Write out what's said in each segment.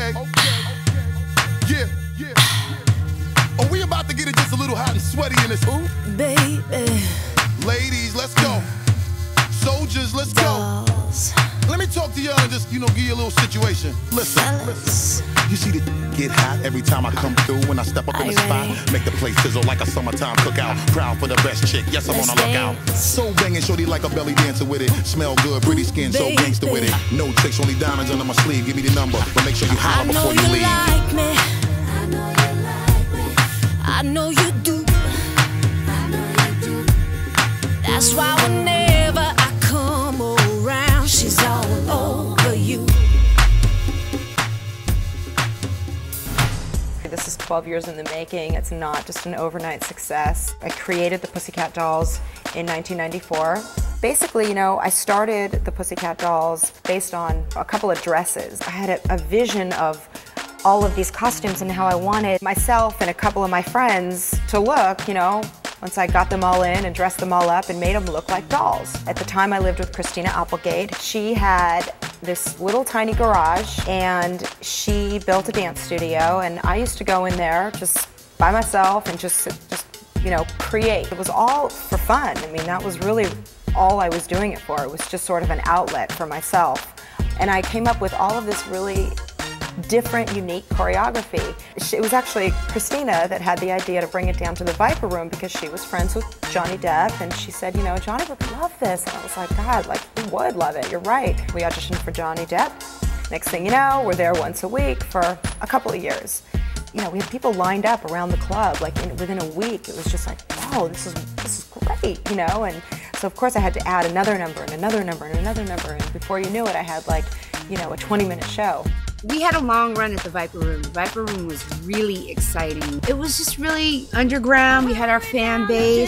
Okay. Yeah. Oh, we about to get it just a little hot and sweaty in this. Ooh, baby. Ladies, let's go. Soldiers, let's go. Let me talk to y'all and just, give you a little situation. Listen. You see the get hot every time I come through. When I step up in the spot, make the place sizzle like a summertime cookout. Proud for the best chick, yes, I'm on a lookout. So banging, shorty like a belly dancer with it. Smell good, pretty skin, so gangster with it. No tricks, only diamonds under my sleeve. Give me the number, but make sure you holler before you leave. Like me. I know you like me. I know you do. I know you do. That's why whenever I come around, she's all over you. This is 12 years in the making. It's not just an overnight success. I created the Pussycat Dolls in 1994. Basically, I started the Pussycat Dolls based on a couple of dresses. I had a vision of all of these costumes and how I wanted myself and a couple of my friends to look, once I got them all in and dressed them all up and made them look like dolls. At the time I lived with Christina Applegate. She had this little tiny garage and she built a dance studio, and I used to go in there just by myself and just create. It was all for fun. I mean, that was really all I was doing it for. It was just sort of an outlet for myself. And I came up with all of this really different, unique choreography. It was actually Christina that had the idea to bring it down to the Viper Room because she was friends with Johnny Depp, and she said, Johnny would love this. And I was like, God, he would love it, you're right. We auditioned for Johnny Depp. Next thing you know, we're there once a week for a couple of years. We had people lined up around the club, within a week. It was just like, wow, this is great, and so of course I had to add another number and another number and another number, and before you knew it, I had a 20-minute show. We had a long run at the Viper Room. The Viper Room was really exciting. It was just really underground. We had our fan base.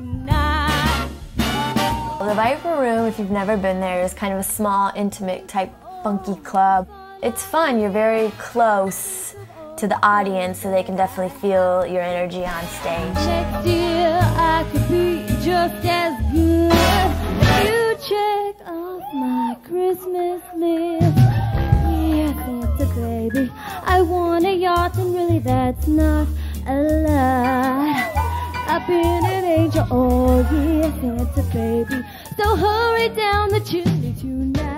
The Viper Room, if you've never been there, is kind of a small, intimate type funky club. It's fun. You're very close to the audience, so they can definitely feel your energy on stage. Next year I could be just as good. You check off my Christmas list. Santa baby, I want a yacht, and really that's not a lot. I've been an angel all year, Santa baby, so hurry down the chimney tonight.